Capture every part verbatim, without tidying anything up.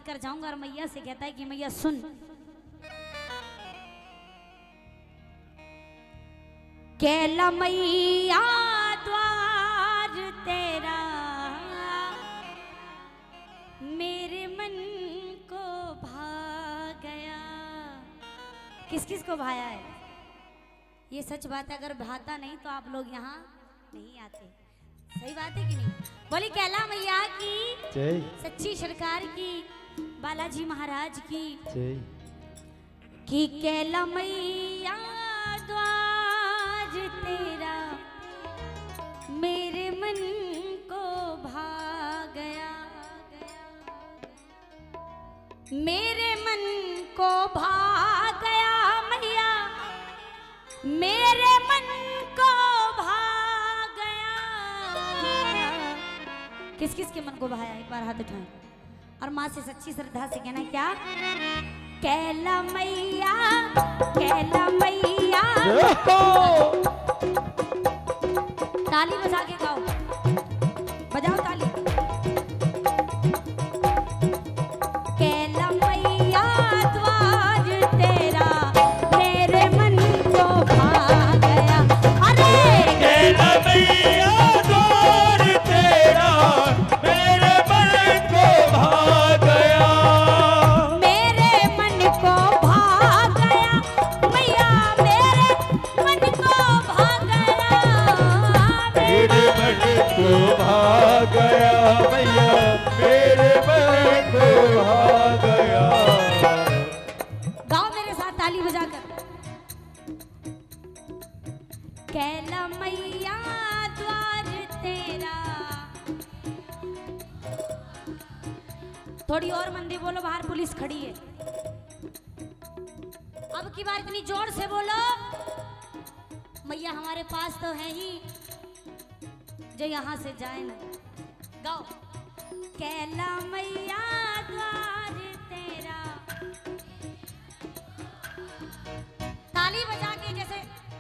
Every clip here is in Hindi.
कर जाऊंगा और मैया से कहता है कि मैया सुन, कैला मैया द्वार तेरा मेरे मन को भा गया। किस किस को भाया है? ये सच बात है, अगर भाता नहीं तो आप लोग यहाँ नहीं आते। सही बात है कि नहीं? बोली कैला मैया की, सच्ची सरकार की, बालाजी महाराज की, कि कैला मैया द्वार तेरा मेरे मन को भा गया, मेरे मन को भा गया मैया, मेरे मन को भा गया। किस किस के मन को भाया? एक बार हाथ उठाएं और माँ से सच्ची श्रद्धा से कहना क्या? कैला मैया, कैला मैया, ताली बजा के गाओ, बजाओ ताली। कैला मैया द्वार तेरा मेरे मन को भा गया। अरे कैला मैया द्वार तेरा मेरे मन को भा गया, मेरे मन को भा गया मैया, मेरे मन को भा गया, मेरे मन को भा गया मैया, मेरे मन को भा गया। गाओ मेरे साथ ताली बजाकर। कैला मैया द्वार तेरा, थोड़ी और मंदी बोलो, बाहर पुलिस खड़ी है। अब की बार इतनी जोर से बोलो, मैया हमारे पास तो है ही, जो यहाँ से जाए ना। गाओ कैला मैया द्वार तेरा, ताली बजा के जैसे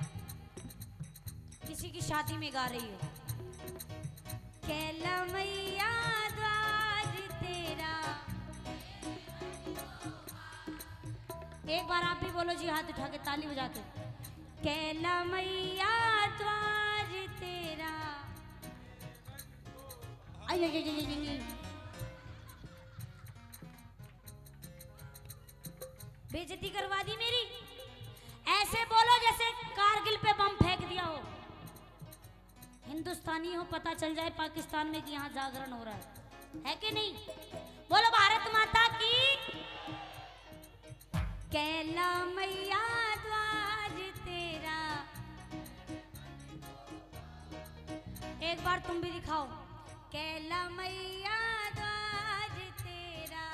किसी की शादी में गा रही हो। कैला मैया द्वार तेरा, एक बार आप भी बोलो जी, हाथ उठा के ताली बजा के। कैला मैया द्वार तेरा, आई आई आई आई आई, बेइज्जती करवा दी मेरी। ऐसे बोलो जैसे कारगिल पे बम फेंक दिया हो। हिंदुस्तानी हो, पता चल जाए पाकिस्तान में कि यहाँ जागरण हो रहा है, है कि नहीं? बोलो भारत माता की। कैला मैया द्वार तेरा, एक बार तुम भी दिखाओ। कैला मैया द्वार तेरा,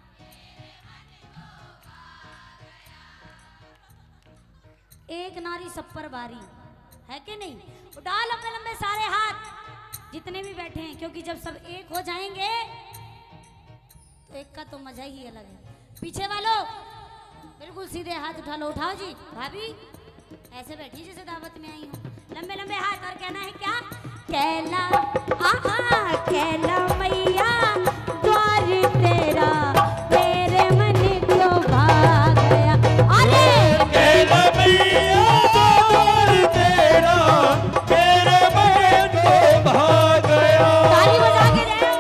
एक नारी सब पर बारी, है कि नहीं? उठा लंबे लंबे सारे हाथ जितने भी बैठे हैं, क्योंकि जब सब एक हो जाएंगे तो एक का तो मजा ही अलग है। पीछे वालों बिल्कुल सीधे हाथ उठा लो। उठाओ जी। भाभी ऐसे बैठी जैसे दावत में आई हूँ, लंबे लंबे हाथ। और कहना है क्या? कैला आहा कैला मैया द्वार तेरा मेरे मन को भा गया। अरे कैला मैया द्वार तेरा मेरे मन को भा गया। ताली बजा के जाओ।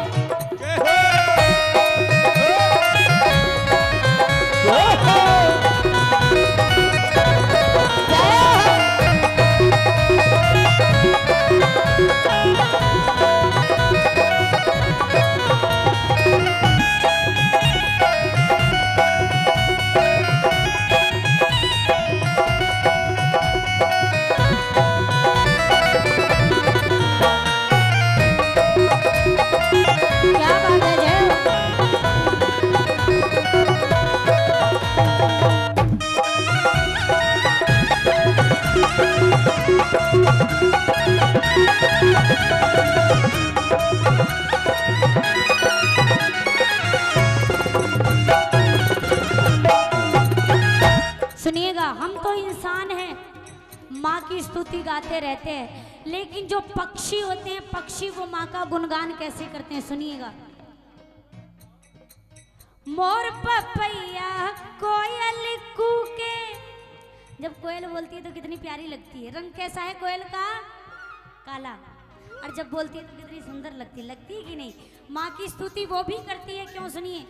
क्या बात है जय। सुनिएगा, हम तो इंसान हैं, माँ की स्तुति गाते रहते हैं, लेकिन जो पक्षी होते हैं, पक्षी वो माँ का गुणगान कैसे करते हैं? सुनिएगा। मोर पपैया कोयल कूके। जब कोयल बोलती है तो कितनी प्यारी लगती है। रंग कैसा है कोयल का? काला। और जब बोलती है तो कितनी सुंदर लगती है, लगती है कि नहीं? माँ की स्तुति वो भी करती है, क्यों? सुनिए।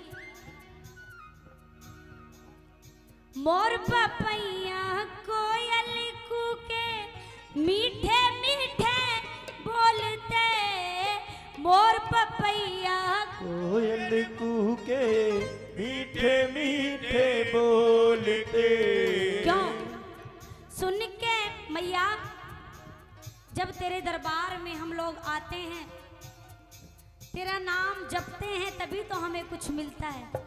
मोर पपैया कोयल कूके मीठे मीठे बोलते। मोर पपैया कोयल कूके मीठे मीठे बोलते। क्यों? सुन के मैया, जब तेरे दरबार में हम लोग आते हैं, तेरा नाम जपते हैं, तभी तो हमें कुछ मिलता है।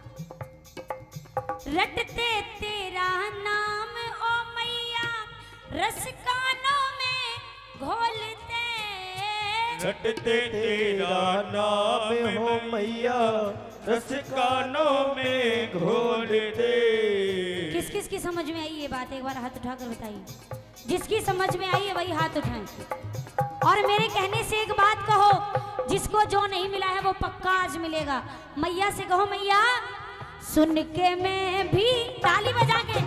रटते तेरा नाम ओ मैया, रस कानों में घोलते। रटते तेरा नाम हो मैया, रस कानों में घोलते। किस किस की समझ में आई ये बात? एक बार हाथ उठाकर बताइए। जिसकी समझ में आई है वही हाथ उठाएं। और मेरे कहने से एक बात कहो, जिसको जो नहीं मिला है वो पक्का आज मिलेगा। मैया से कहो, मैया सुन के मैं भी, ताली बजा के,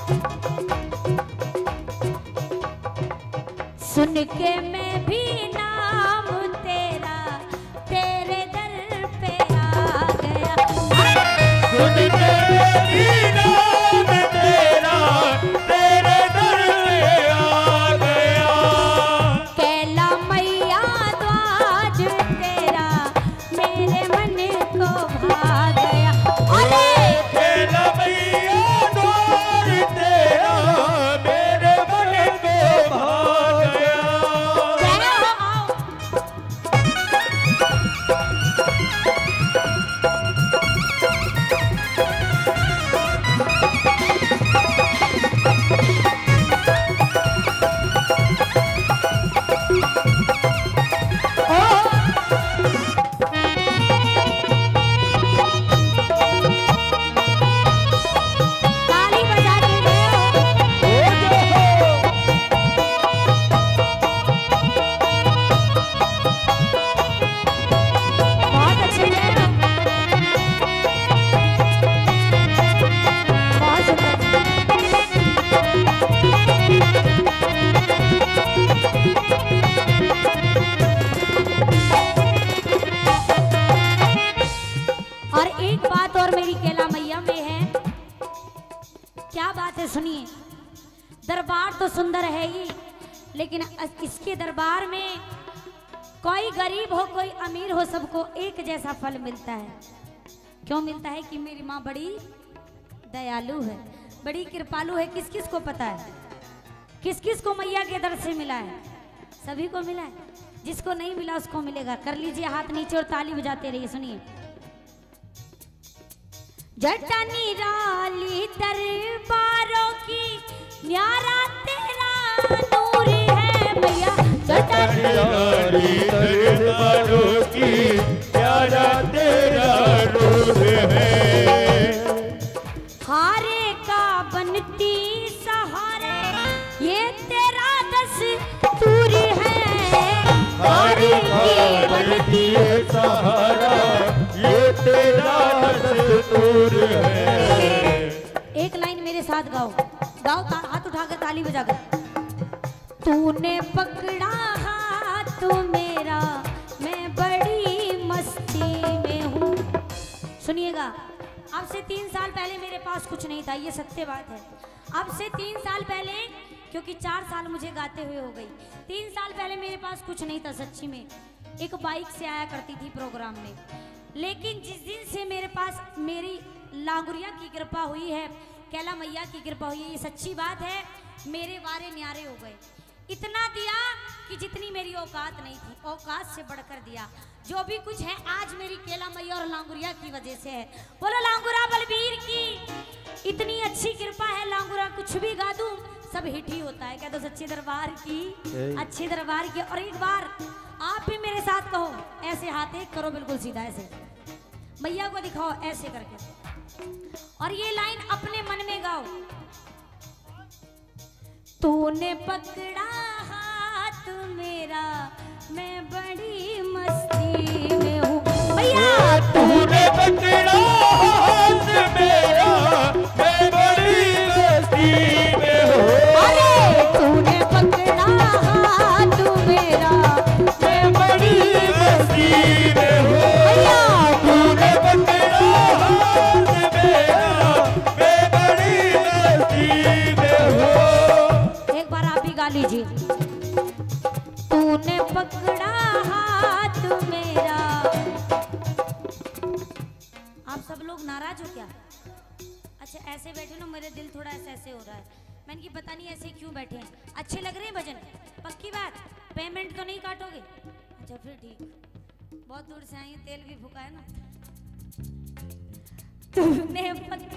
सुन के मैं भी नाम तेरा तेरे दर पे आ गया। सुन के मैं भी नाम तेरा तेरे दर पे आ गया। कैला मैया द्वाज तेरा मेरे मन को भा गया। अरे कैला मैया द्वार तेरा मेरे मन को भा गया। ताली बजा के बहुत अच्छे हैं, बहुत सुंदर। और एक बात और मेरी कैला मैया में है। क्या बात है? सुनिए। दरबार तो सुंदर है ही, लेकिन इसके दरबार में कोई गरीब हो कोई अमीर हो, सबको एक जैसा फल मिलता है। क्यों मिलता है? कि मेरी माँ बड़ी दयालु है, बड़ी कृपालु है। किस किस को पता है? किस किस को मैया के दर से मिला है? सभी को मिला है। जिसको नहीं मिला उसको मिलेगा। कर लीजिए हाथ नीचे और ताली बजाते रहिए। सुनिए। जटनी राली दरबारों की न्यारा तेरा नूर है मैया। जटनी राली दरबारों की प्यारा तेरा नूर है। हारे का बनती सहारे ये तेरा दस्तूर है। हारे का बनती सहारा ये तेरा दस्तूर है। एक लाइन मेरे साथ गाओ, गाओ, हाथ उठाकर ताली बजाकर। तूने पकड़ा हाथ मेरा, मैं बड़ी मस्ती में हूँ। सुनिएगा। अब से तीन साल पहले मेरे पास कुछ नहीं था, ये सत्य बात है। अब से तीन साल पहले, क्योंकि चार साल मुझे गाते हुए हो गई, तीन साल पहले मेरे पास कुछ नहीं था सच्ची में। एक बाइक से आया करती थी प्रोग्राम में, लेकिन जिस दिन से मेरे पास मेरी लांगुरिया की कृपा हुई है, कैला मैया की कृपा हुई है, ये सच्ची बात है, मेरे वारे न्यारे हो गए। इतना दिया कि जितनी मेरी औकात नहीं थी, औकात से बढ़कर दिया। जो भी कुछ है आज मेरी कैला मैया और लांगुरिया की वजह से है। बोलो लांगुरा बलबीर की। इतनी अच्छी कृपा है, लांगुरा कुछ भी गा दूं सब हिट ही होता है। कह दो सच्चे दरबार की, अच्छे दरबार की। और एक बार आप भी मेरे साथ कहो, ऐसे हाथ एक करो, बिल्कुल सीधा ऐसे मैया को दिखाओ ऐसे करके, और ये लाइन अपने मन में गाओ। तूने पकड़ा हाथ मेरा, मैं बड़ी मस्ती में हूँ। भैया तूने पकड़ा आप सब लोग नाराज हो क्या? अच्छा ऐसे बैठे ना, मेरे दिल थोड़ा ऐसे ऐसे हो रहा है। मैंने कि पता नहीं ऐसे क्यों बैठे हैं। अच्छे लग रहे हैं भजन? पक्की बात, पेमेंट तो नहीं काटोगे? अच्छा फिर ठीक। बहुत दूर से आई, तेल भी फूका है ना। तुमने